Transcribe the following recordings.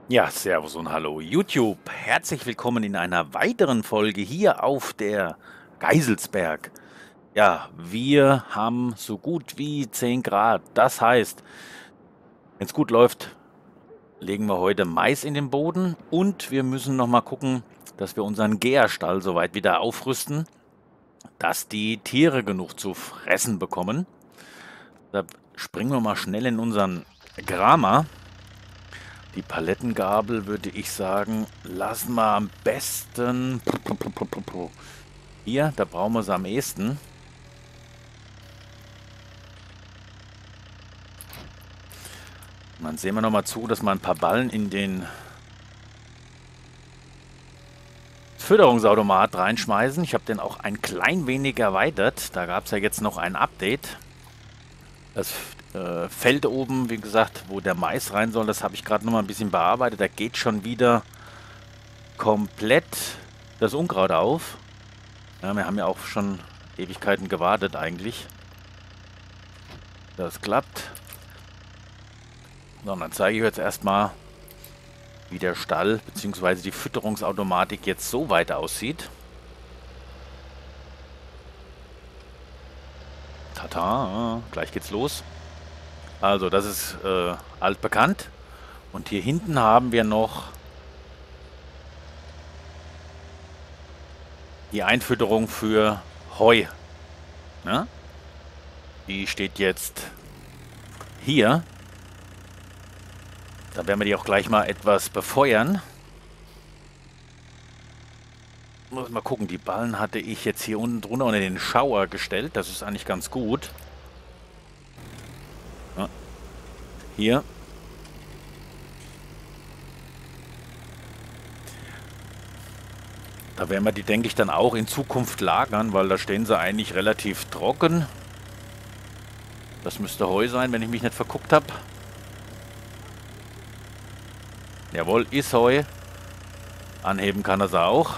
Ja, Servus und Hallo YouTube. Herzlich willkommen in einer weiteren Folge hier auf der Geiselsberg. Ja, wir haben so gut wie 10 Grad. Das heißt, wenn es gut läuft, legen wir heute Mais in den Boden und wir müssen noch mal gucken, dass wir unseren Gärstall soweit wieder aufrüsten, dass die Tiere genug zu fressen bekommen. Da springen wir mal schnell in unseren Kramer. Die Palettengabel würde ich sagen, lassen wir am besten hier, da brauchen wir sie am ehesten. Und dann sehen wir nochmal zu, dass wir ein paar Ballen in den Fütterungsautomat reinschmeißen. Ich habe den auch ein klein wenig erweitert. Da gab es ja jetzt noch ein Update. Das Feld oben, wie gesagt, wo der Mais rein soll, das habe ich gerade nochmal ein bisschen bearbeitet. Da geht schon wieder komplett das Unkraut auf. Ja, wir haben ja auch schon Ewigkeiten gewartet eigentlich. Das klappt. So, und dann zeige ich jetzt erstmal, wie der Stall bzw. die Fütterungsautomatik jetzt so weit aussieht. Tata, gleich geht's los. Also das ist altbekannt. Und hier hinten haben wir noch die Einfütterung für Heu. Ja? Die steht jetzt hier. Da werden wir die auch gleich mal etwas befeuern. Muss mal gucken, die Ballen hatte ich jetzt hier unten drunter unter den Schauer gestellt. Das ist eigentlich ganz gut. Ja. Hier. Da werden wir die, denke ich, dann auch in Zukunft lagern, weil da stehen sie eigentlich relativ trocken. Das müsste Heu sein, wenn ich mich nicht verguckt habe. Jawohl, ist Heu. Anheben kann er sie auch.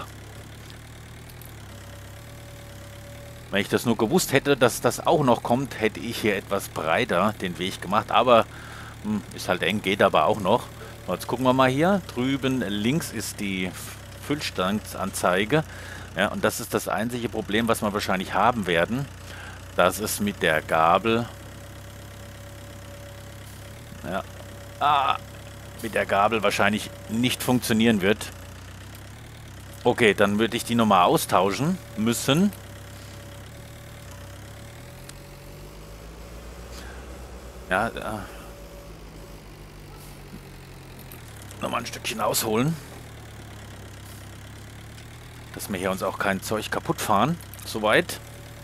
Wenn ich das nur gewusst hätte, dass das auch noch kommt, hätte ich hier etwas breiter den Weg gemacht. Aber ist halt eng, geht aber auch noch. Jetzt gucken wir mal hier. Drüben links ist die Füllstandsanzeige. Ja, und das ist das einzige Problem, was wir wahrscheinlich haben werden. Dass es mit der Gabel... Ja, mit der Gabel wahrscheinlich nicht funktionieren wird. Okay, dann würde ich die nochmal austauschen müssen. Ja, nochmal ein Stückchen ausholen. Dass wir hier uns auch kein Zeug kaputt fahren. Soweit.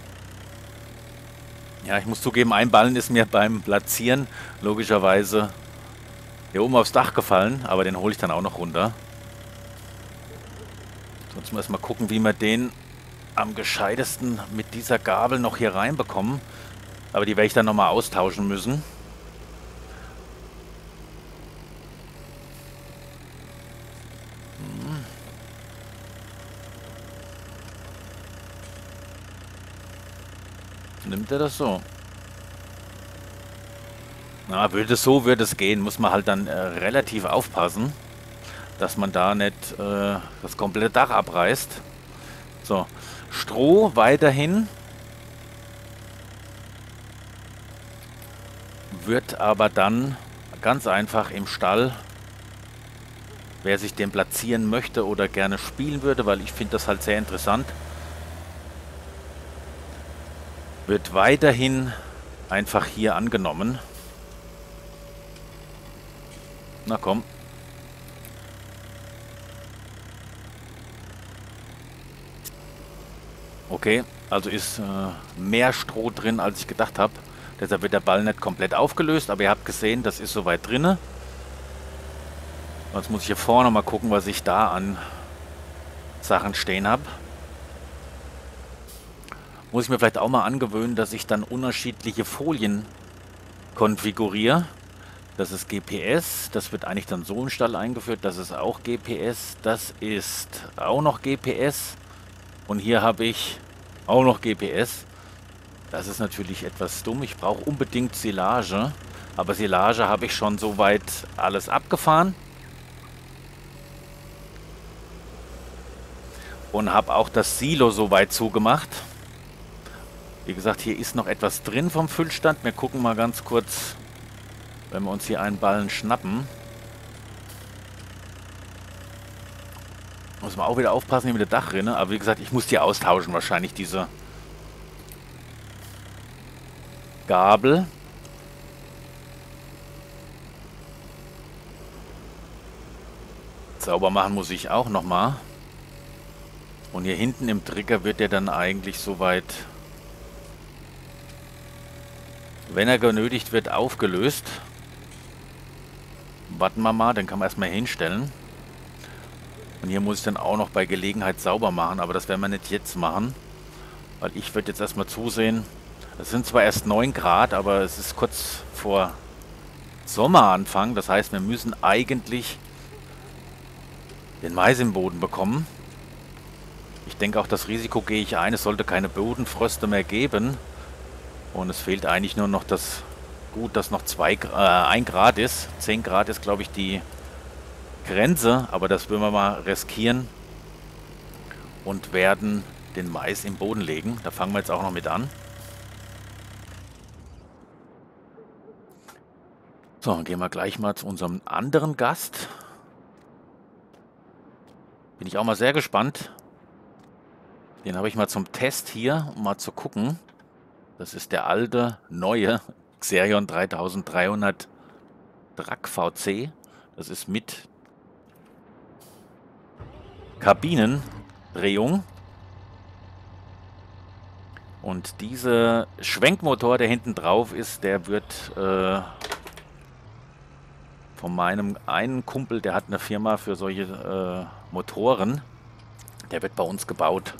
Ja, ich muss zugeben, ein Ballen ist mir beim Platzieren logischerweise hier oben aufs Dach gefallen. Aber den hole ich dann auch noch runter. Sonst müssen wir mal gucken, wie wir den am gescheitesten mit dieser Gabel noch hier reinbekommen. Aber die werde ich dann nochmal austauschen müssen. Nimmt er das so? Na, würde es gehen, muss man halt dann relativ aufpassen, dass man da nicht das komplette Dach abreißt. So, Stroh weiterhin. Wird aber dann ganz einfach im Stall, wer sich den platzieren möchte oder gerne spielen würde, weil ich finde das halt sehr interessant, wird weiterhin einfach hier angenommen. Na komm. Okay, also ist mehr Stroh drin, als ich gedacht habe. Deshalb wird der Ball nicht komplett aufgelöst, aber ihr habt gesehen, das ist soweit drinne. Jetzt muss ich hier vorne mal gucken, was ich da an Sachen stehen habe. Muss ich mir vielleicht auch mal angewöhnen, dass ich dann unterschiedliche Folien konfiguriere. Das ist GPS, das wird eigentlich dann so im Stall eingeführt, das ist auch GPS, das ist auch noch GPS und hier habe ich auch noch GPS. Das ist natürlich etwas dumm, ich brauche unbedingt Silage, aber Silage habe ich schon soweit alles abgefahren. Und habe auch das Silo soweit zugemacht. Wie gesagt, hier ist noch etwas drin vom Füllstand. Wir gucken mal ganz kurz, wenn wir uns hier einen Ballen schnappen. Muss man auch wieder aufpassen hier mit der Dachrinne. Aber wie gesagt, ich muss die austauschen wahrscheinlich, diese Gabel. Sauber machen muss ich auch nochmal. Und hier hinten im Trigger wird der dann eigentlich soweit, wenn er genötigt wird, aufgelöst. Warten wir mal, den kann man erstmal hinstellen. Und hier muss ich dann auch noch bei Gelegenheit sauber machen, aber das werden wir nicht jetzt machen. Weil ich würde jetzt erstmal zusehen. Es sind zwar erst 9 Grad, aber es ist kurz vor Sommeranfang. Das heißt, wir müssen eigentlich den Mais im Boden bekommen. Ich denke auch, das Risiko gehe ich ein. Es sollte keine Bodenfröste mehr geben. Und es fehlt eigentlich nur noch das Gut, dass noch 1 Grad ist. 10 Grad ist, glaube ich, die Grenze. Aber das würden wir mal riskieren. Und werden den Mais im Boden legen. Da fangen wir jetzt auch noch mit an. So, dann gehen wir gleich mal zu unserem anderen Gast. Bin ich auch mal sehr gespannt. Den habe ich mal zum Test hier, um mal zu gucken. Das ist der alte, neue Xerion 3300 Drac VC. Das ist mit Kabinendrehung. Und dieser Schwenkmotor, der hinten drauf ist, der wird von meinem einen Kumpel, der hat eine Firma für solche Motoren, der wird bei uns gebaut.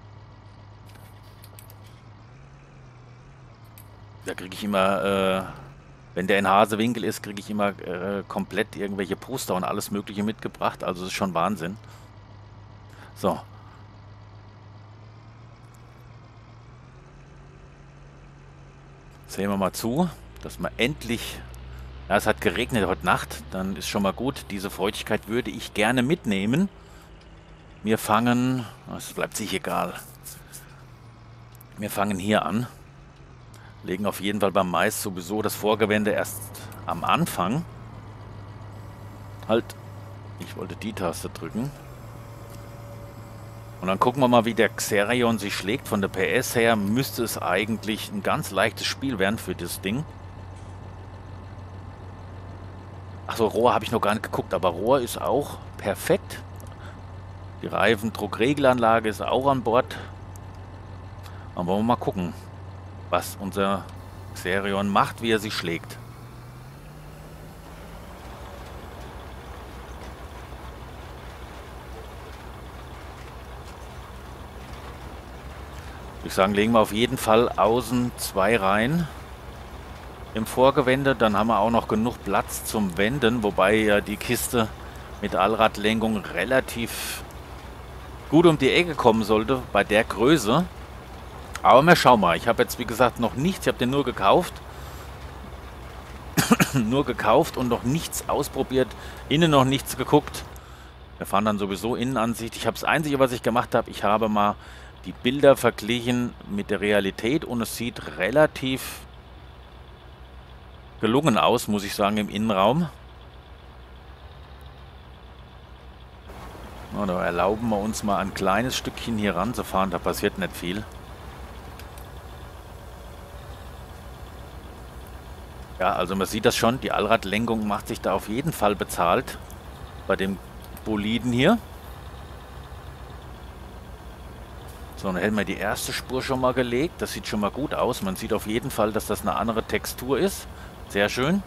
Da kriege ich immer, wenn der in Hasewinkel ist, kriege ich immer komplett irgendwelche Poster und alles Mögliche mitgebracht. Also das ist schon Wahnsinn. So. Sehen wir mal zu, dass wir endlich... Ja, es hat geregnet heute Nacht, dann ist schon mal gut. Diese Feuchtigkeit würde ich gerne mitnehmen. Wir fangen... Es bleibt sich egal. Wir fangen hier an. Legen auf jeden Fall beim Mais sowieso das Vorgewende erst am Anfang. Halt, ich wollte die Taste drücken. Und dann gucken wir mal, wie der Xerion sich schlägt. Von der PS her müsste es eigentlich ein ganz leichtes Spiel werden für das Ding. Achso, Rohr habe ich noch gar nicht geguckt, aber Rohr ist auch perfekt. Die Reifendruckregelanlage ist auch an Bord. Dann wollen wir mal gucken, was unser Xerion macht, wie er sich schlägt. Ich sagen, legen wir auf jeden Fall außen 2 rein im Vorgewende. Dann haben wir auch noch genug Platz zum Wenden, wobei ja die Kiste mit Allradlenkung relativ gut um die Ecke kommen sollte bei der Größe. Aber wir schauen mal. Ich habe jetzt, wie gesagt, noch nichts. Ich habe den nur gekauft. Nur gekauft und noch nichts ausprobiert. Innen noch nichts geguckt. Wir fahren dann sowieso Innenansicht. Ich habe das Einzige, was ich gemacht habe, ich habe mal die Bilder verglichen mit der Realität und es sieht relativ gelungen aus, muss ich sagen, im Innenraum. Na, da erlauben wir uns mal ein kleines Stückchen hier ranzufahren, da passiert nicht viel. Ja, also man sieht das schon, die Allradlenkung macht sich da auf jeden Fall bezahlt bei dem Boliden hier. So, dann hätten wir die erste Spur schon mal gelegt. Das sieht schon mal gut aus. Man sieht auf jeden Fall, dass das eine andere Textur ist. Sehr schön.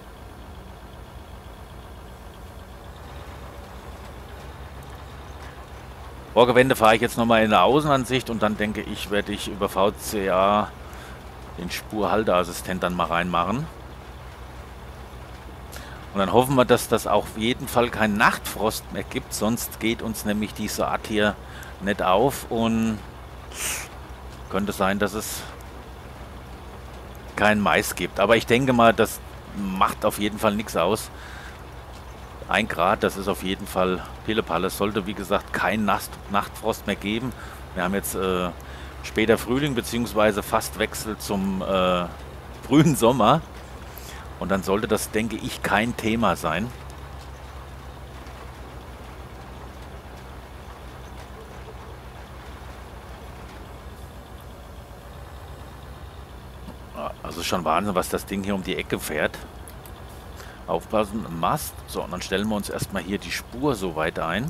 Vorgewende fahre ich jetzt nochmal in der Außenansicht und dann denke ich, werde ich über VCA den Spurhalteassistent dann mal reinmachen. Und dann hoffen wir, dass das auf jeden Fall kein Nachtfrost mehr gibt, sonst geht uns nämlich die Saat hier nicht auf und könnte sein, dass es keinen Mais gibt. Aber ich denke mal, das macht auf jeden Fall nichts aus. 1 Grad, das ist auf jeden Fall Pillepalle. Es sollte, wie gesagt, kein Nachtfrost mehr geben. Wir haben jetzt später Frühling bzw. fast Wechsel zum frühen Sommer. Und dann sollte das, denke ich, kein Thema sein. Also schon Wahnsinn, was das Ding hier um die Ecke fährt. Aufpassen, ein Mast. So, und dann stellen wir uns erstmal hier die Spur so weit ein.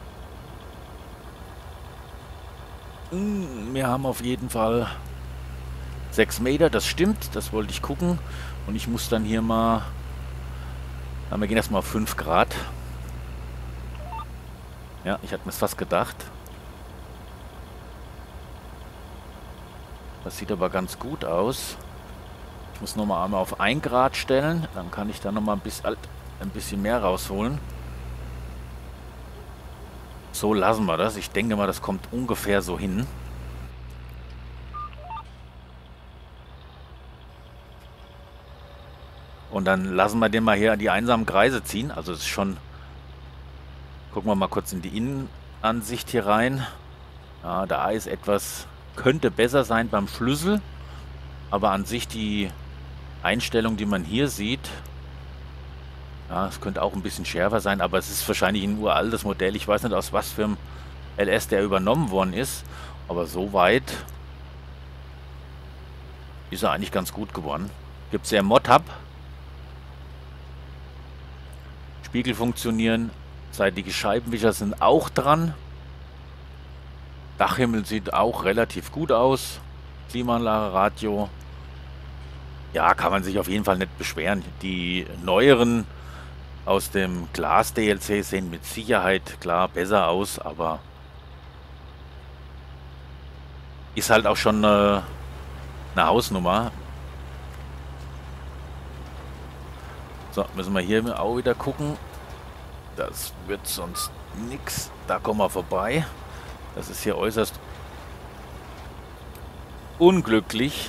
Wir haben auf jeden Fall 6 Meter, das stimmt, das wollte ich gucken. Und ich muss dann hier mal, wir gehen erstmal auf 5 Grad. Ja, ich hatte mir das fast gedacht. Das sieht aber ganz gut aus. Ich muss nochmal einmal auf 1 Grad stellen, dann kann ich da nochmal ein bisschen mehr rausholen. So lassen wir das. Ich denke mal, das kommt ungefähr so hin. Und dann lassen wir den mal hier an die einsamen Kreise ziehen. Also es ist schon... Gucken wir mal kurz in die Innenansicht hier rein. Ja, da ist etwas... Könnte besser sein beim Schlüssel. Aber an sich die Einstellung, die man hier sieht... Ja, es könnte auch ein bisschen schärfer sein, aber es ist wahrscheinlich ein uraltes Modell. Ich weiß nicht, aus was für einem LS der übernommen worden ist. Aber soweit ist er eigentlich ganz gut geworden. Gibt es ja Mod-Hub. Spiegel funktionieren. Seitige Scheibenwischer sind auch dran. Dachhimmel sieht auch relativ gut aus. Klimaanlage, Radio. Ja, kann man sich auf jeden Fall nicht beschweren. Die neueren aus dem Glas-DLC sehen mit Sicherheit klar besser aus, aber ist halt auch schon eine Hausnummer. So, müssen wir hier auch wieder gucken. Das wird sonst nichts. Da kommen wir vorbei. Das ist hier äußerst unglücklich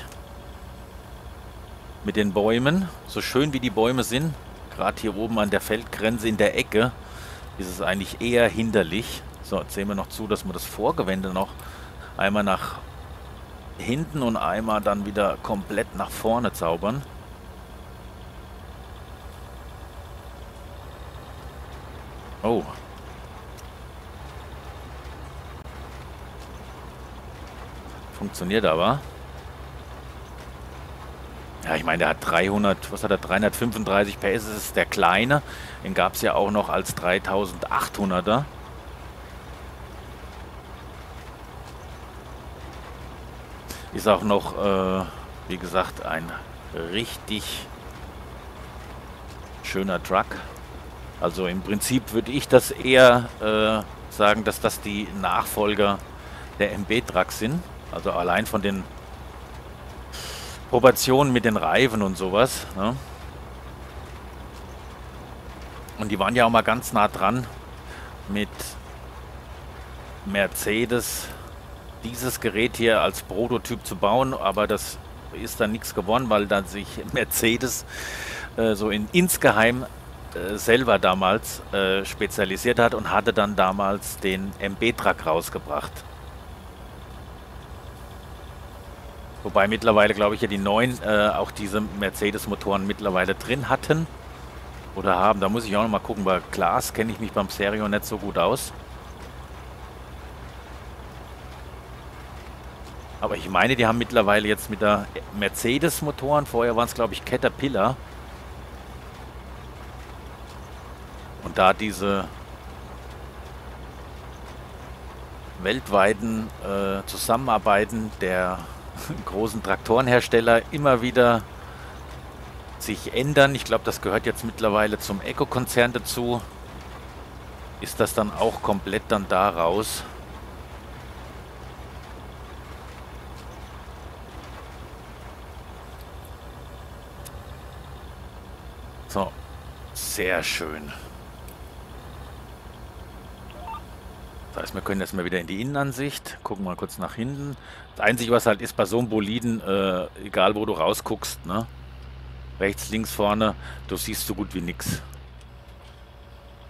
mit den Bäumen. So schön wie die Bäume sind, gerade hier oben an der Feldgrenze in der Ecke, ist es eigentlich eher hinderlich. So, jetzt sehen wir noch zu, dass wir das Vorgewende noch einmal nach hinten und einmal dann wieder komplett nach vorne zaubern. Oh. Funktioniert aber. Ja, ich meine, der hat 300, was hat er, 335 PS, das ist der kleine. Den gab es ja auch noch als 3800er. Ist auch noch, wie gesagt, ein richtig schöner Truck. Also im Prinzip würde ich das eher sagen, dass das die Nachfolger der MB-Trucks sind. Also allein von den Proportionen mit den Reifen und sowas. Ne? Und die waren ja auch mal ganz nah dran mit Mercedes, dieses Gerät hier als Prototyp zu bauen, aber das ist dann nichts geworden, weil dann sich Mercedes so insgeheim selber damals spezialisiert hat und hatte dann damals den MB-Truck rausgebracht. Wobei mittlerweile, glaube ich, ja die neuen auch diese Mercedes-Motoren mittlerweile drin hatten oder haben. Da muss ich auch noch mal gucken. Bei Glas kenne ich mich beim Serio nicht so gut aus. Aber ich meine, die haben mittlerweile jetzt mit der Mercedes-Motoren, vorher waren es, glaube ich, Caterpillar. Und da diese weltweiten Zusammenarbeiten der großen Traktorenhersteller immer wieder sich ändern. Ich glaube, das gehört jetzt mittlerweile zum Eco-Konzern dazu. Ist das dann auch komplett dann da raus? So, sehr schön. Das heißt, wir können jetzt mal wieder in die Innenansicht. Gucken mal kurz nach hinten. Das Einzige, was halt ist bei so einem Boliden, egal wo du rausguckst, ne? Rechts, links, vorne, du siehst so gut wie nichts.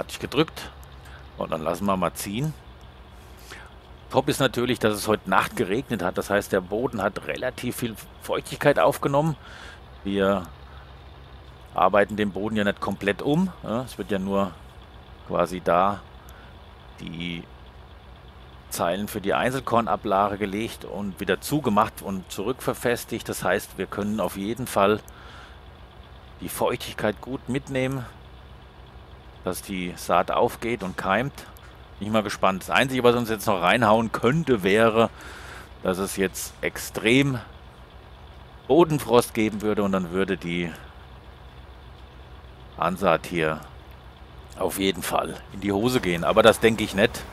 hatte ich gedrückt. Und dann lassen wir mal ziehen. Top ist natürlich, dass es heute Nacht geregnet hat. Das heißt, der Boden hat relativ viel Feuchtigkeit aufgenommen. Wir arbeiten den Boden ja nicht komplett um. Ja, es wird ja nur quasi da die Zeilen für die Einzelkornablage gelegt und wieder zugemacht und zurückverfestigt. Das heißt, wir können auf jeden Fall die Feuchtigkeit gut mitnehmen, dass die Saat aufgeht und keimt. Bin ich mal gespannt. Das Einzige, was uns jetzt noch reinhauen könnte, wäre, dass es jetzt extrem Bodenfrost geben würde und dann würde die Ansaat hier auf jeden Fall in die Hose gehen. Aber das denke ich nicht.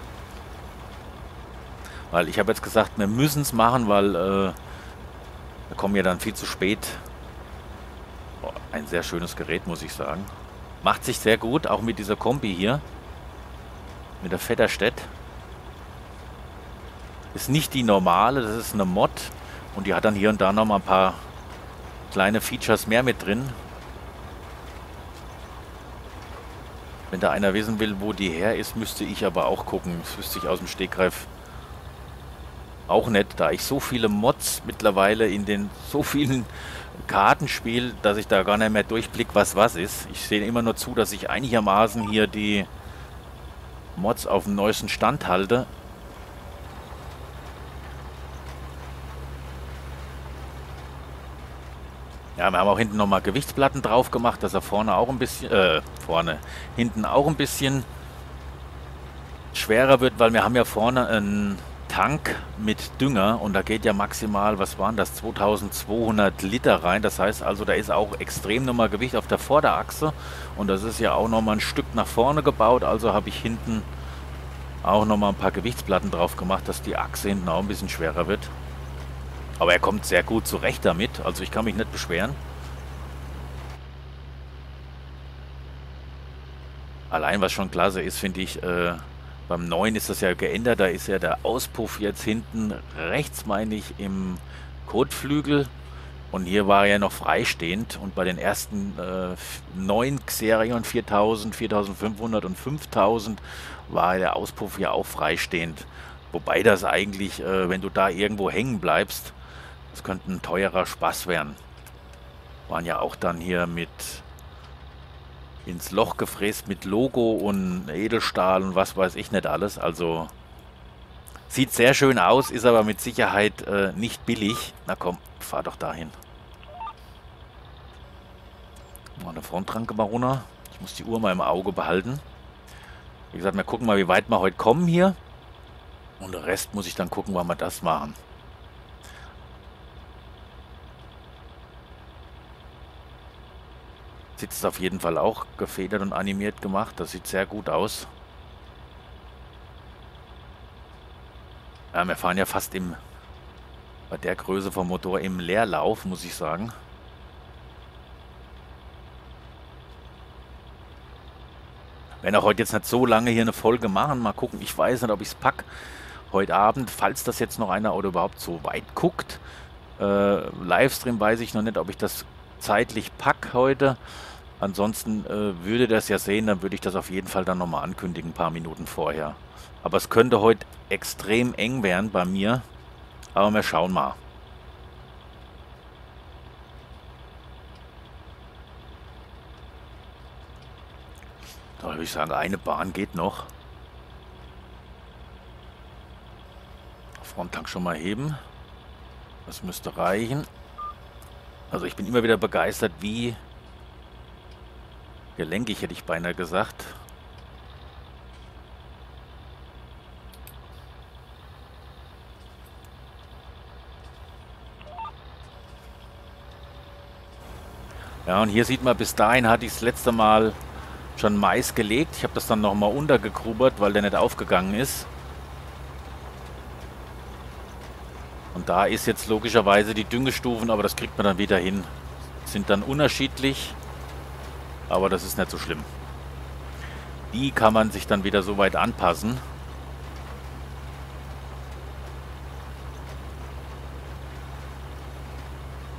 Weil ich habe jetzt gesagt, wir müssen es machen, weil wir kommen ja dann viel zu spät. Oh, ein sehr schönes Gerät, muss ich sagen. Macht sich sehr gut, auch mit dieser Kombi hier. Mit der Vetterstedt. Ist nicht die normale, das ist eine Mod. Und die hat dann hier und da nochmal ein paar kleine Features mehr mit drin. Wenn da einer wissen will, wo die her ist, müsste ich aber auch gucken. Das wüsste ich aus dem Stegreif auch nicht, da ich so viele Mods mittlerweile in den so vielen Karten spiele, dass ich da gar nicht mehr durchblicke, was ist. Ich sehe immer nur zu, dass ich einigermaßen hier die Mods auf dem neuesten Stand halte. Ja, wir haben auch hinten nochmal Gewichtsplatten drauf gemacht, dass er vorne auch ein bisschen, hinten auch ein bisschen schwerer wird, weil wir haben ja vorne einen Tank mit Dünger und da geht ja maximal, was waren das, 2200 Liter rein. Das heißt also, da ist auch extrem nochmal Gewicht auf der Vorderachse und das ist ja auch nochmal ein Stück nach vorne gebaut. Also habe ich hinten auch nochmal ein paar Gewichtsplatten drauf gemacht, dass die Achse hinten auch ein bisschen schwerer wird. Aber er kommt sehr gut zurecht damit, also ich kann mich nicht beschweren. Allein was schon klasse ist, finde ich, beim neuen ist das ja geändert, da ist ja der Auspuff jetzt hinten rechts, meine ich, im Kotflügel und hier war er ja noch freistehend und bei den ersten neuen Xerion 4000, 4500 und 5000 war der Auspuff ja auch freistehend. Wobei das eigentlich, wenn du da irgendwo hängen bleibst, das könnte ein teurer Spaß werden. Waren ja auch dann hier mit ins Loch gefräst mit Logo und Edelstahl und was weiß ich nicht alles. Also sieht sehr schön aus, ist aber mit Sicherheit nicht billig. Na komm, fahr doch dahin. Mal eine Frontranke mal runter. Ich muss die Uhr mal im Auge behalten. Wie gesagt, wir gucken mal, wie weit wir heute kommen hier. Und den Rest muss ich dann gucken, wann wir das machen. Sitzt auf jeden Fall auch gefedert und animiert gemacht. Das sieht sehr gut aus. Ja, wir fahren ja fast bei der Größe vom Motor im Leerlauf, muss ich sagen. Wir werden auch heute jetzt nicht so lange hier eine Folge machen. Mal gucken, ich weiß nicht, ob ich es packe. Heute Abend, falls das jetzt noch einer oder überhaupt so weit guckt. Livestream weiß ich noch nicht, ob ich das zeitlich packe heute. Ansonsten würde das ja sehen, dann würde ich das auf jeden Fall dann nochmal ankündigen, ein paar Minuten vorher. Aber es könnte heute extrem eng werden bei mir. Aber wir schauen mal. Da würde ich sagen, eine Bahn geht noch. Fronttank schon mal heben. Das müsste reichen. Also ich bin immer wieder begeistert, wie gelenkig, hätte ich beinahe gesagt. Ja, und hier sieht man, bis dahin hatte ich das letzte Mal schon Mais gelegt. Ich habe das dann nochmal untergegrubert, weil der nicht aufgegangen ist. Und da ist jetzt logischerweise die Düngestufen, aber das kriegt man dann wieder hin. Sind dann unterschiedlich, aber das ist nicht so schlimm. Die kann man sich dann wieder so weit anpassen.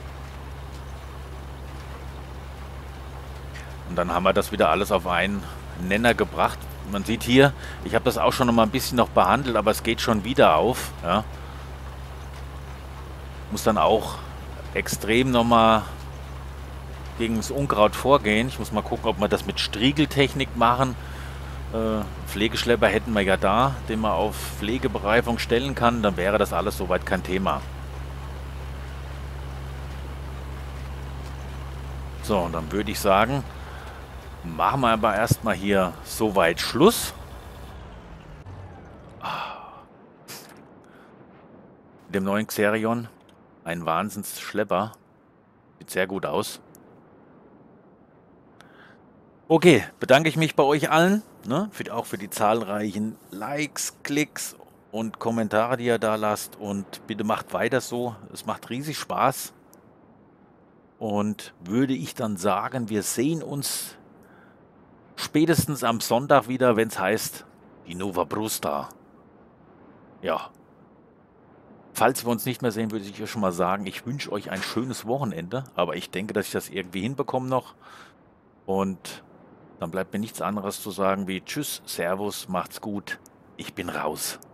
Und dann haben wir das wieder alles auf einen Nenner gebracht. Man sieht hier, ich habe das auch schon noch mal ein bisschen noch behandelt, aber es geht schon wieder auf. Ja. Muss dann auch extrem noch mal gegen das Unkraut vorgehen. Ich muss mal gucken, ob wir das mit Striegeltechnik machen. Pflegeschlepper hätten wir ja da, den man auf Pflegebereifung stellen kann. Dann wäre das alles soweit kein Thema. So, und dann würde ich sagen, machen wir aber erstmal hier soweit Schluss. Mit dem neuen Xerion. Ein Wahnsinnsschlepper. Sieht sehr gut aus. Okay, bedanke ich mich bei euch allen, ne, auch für die zahlreichen Likes, Klicks und Kommentare, die ihr da lasst. Und bitte macht weiter so. Es macht riesig Spaß. Und würde ich dann sagen, wir sehen uns spätestens am Sonntag wieder, wenn es heißt, die Nova Brusta. Ja. Falls wir uns nicht mehr sehen, würde ich euch schon mal sagen, ich wünsche euch ein schönes Wochenende. Aber ich denke, dass ich das irgendwie hinbekomme noch. Und dann bleibt mir nichts anderes zu sagen wie Tschüss, Servus, macht's gut, ich bin raus.